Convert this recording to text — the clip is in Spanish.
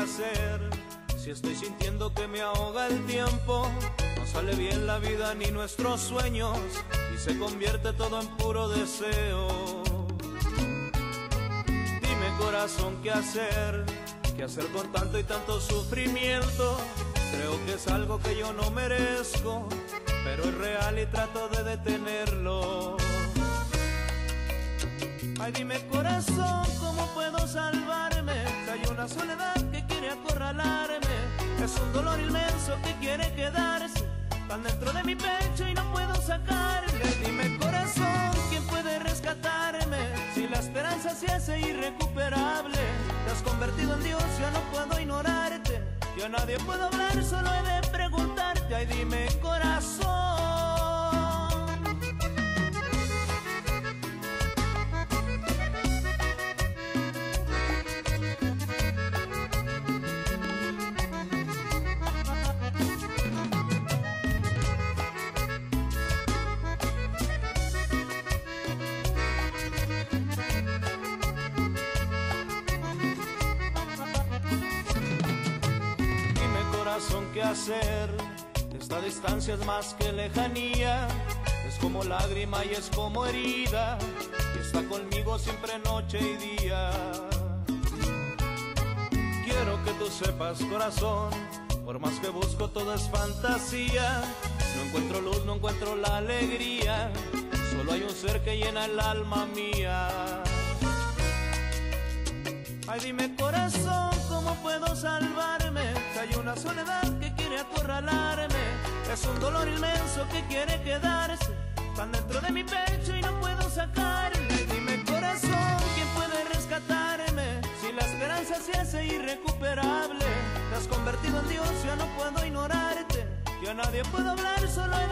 hacer si estoy sintiendo que me ahoga el tiempo? No sale bien la vida ni nuestros sueños y se convierte todo en puro deseo. Dime corazón, ¿qué hacer? ¿Qué hacer con tanto y tanto sufrimiento? Creo que es algo que yo no merezco, pero es real y trato de detenerlo. Ay, dime corazón, ¿cómo puedo salvarme? Hay una soledad que quiere acorralarme, es un dolor inmenso que quiere quedarse tan dentro de mi pecho y no puedo sacarle. Dime corazón, ¿quién puede rescatarme? Si la esperanza se hace irrecuperable, te has convertido en Dios, ya no puedo ignorarte, yo a nadie puedo hablar, solo he de preguntarte. Ay, dime corazón. ¿Qué hacer? Esta distancia es más que lejanía, es como lágrima y es como herida, y está conmigo siempre noche y día. Quiero que tú sepas corazón, por más que busco todo es fantasía, no encuentro luz, no encuentro la alegría, solo hay un ser que llena el alma mía. Ay, dime corazón, ¿cómo puedo salvarme? Hay una soledad que quiere acorralarme, es un dolor inmenso que quiere quedarse tan dentro de mi pecho y no puedo sacarle. Dime corazón, ¿quién puede rescatarme? Si la esperanza se hace irrecuperable, te has convertido en Dios, ya no puedo ignorarte, yo a nadie puedo hablar, solo